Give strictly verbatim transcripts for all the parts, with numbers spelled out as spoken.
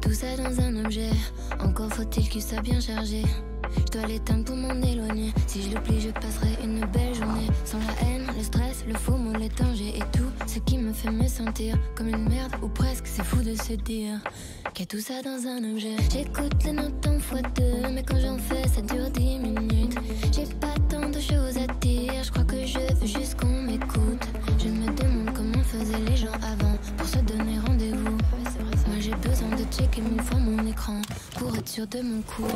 Tout ça dans un objet, encore faut-il qu'il soit bien chargé. Je dois l'éteindre pour m'en éloigner. Si je l'oublie, je passerai une belle journée. Sans la haine, le stress, le faux mot, les dangers et tout ce qui me fait me sentir comme une merde ou presque. C'est fou de se dire qu'il y a tout ça dans un objet. J'écoute les notes en fois deux, mais quand j'en fais, ça dure dix minutes. J'ai pas tant de choses à dire, je crois que je veux juste qu'on m'écoute. Je me demande comment faisaient les gens avant pour se donner rendez-vous. Moi j'ai besoin de checker mille fois mon écran pour être sûr de mon coup.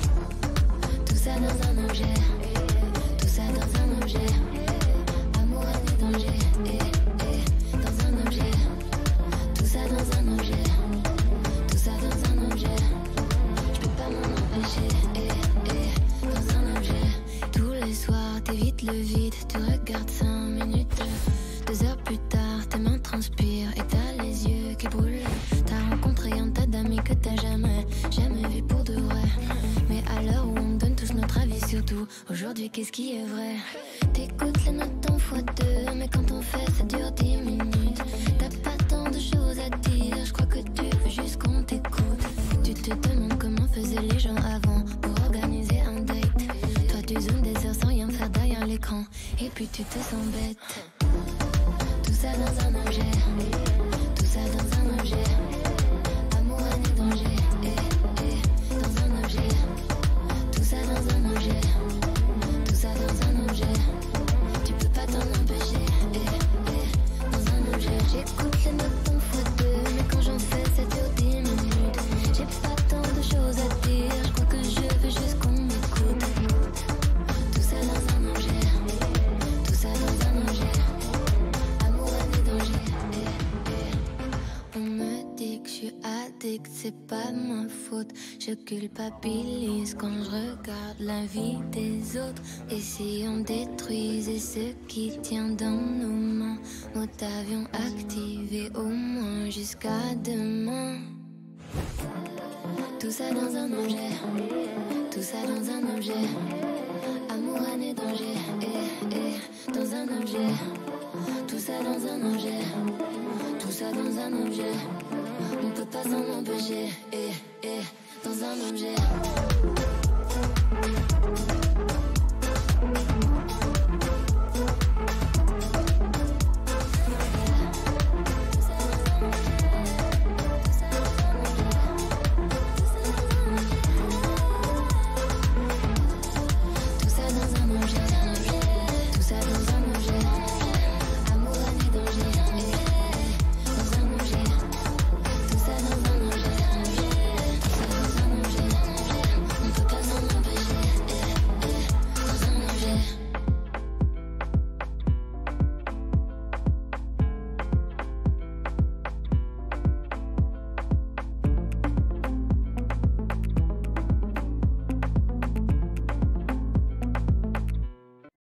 Tout ça dans un objet, tout ça dans un objet. Amour, haine et danger, eh, eh, dans un objet. Tout ça dans un objet, tout ça dans un objet. Je peux pas m'en empêcher, eh, eh, dans un objet. Tous les soirs, t'évites le vide, tu regardes cinq minutes. Deux heures plus tard, tes mains transpirent et t'as les yeux qui brûlent. T'as rencontré un tas d'amis que t'as jamais, jamais vu pour de vrai. Mais à l'heure où on donne tous notre avis sur tout, aujourd'hui qu'est-ce qui est vrai? T'écoutes les notes en fois deux, mais quand on fait ça dure dix minutes. T'as pas tant de choses à dire, je crois que tu veux juste qu'on t'écoute. Tu te demandes comment faisaient les gens avant pour organiser un date. Toi tu zoomes des heures sans rien faire derrière l'écran, et puis tu te sens bête. Tout ça dans un objet, tout ça dans un objet. Amour, haine et danger, eh, eh, dans un objet. Tout ça dans un objet, tout ça dans un objet. Tu peux pas t'en empêcher, eh, eh, dans un objet. J'écoute les notes en fois deux, mais quand j'en fais ça dure dix minutes. J'ai pas tant de choses à dire, je crois que je veux juste qu'on m'écoute. Tout ça dans un objet, tout ça dans un objet. Amour, haine et danger, eh, eh. On me dit que je suis addict, c'est pas ma faute. Je culpabilise quand je regarde la vie des autres. Et si on détruisait ce qui tient dans nos mains, nous t'avions activé au moins jusqu'à demain. Tout ça dans un objet, tout ça dans un objet. Amour, haine et danger, eh, eh, dans un objet. Tout ça dans un objet, tout ça dans un objet. On peut pas s'en empêcher, eh, eh, dans un objet.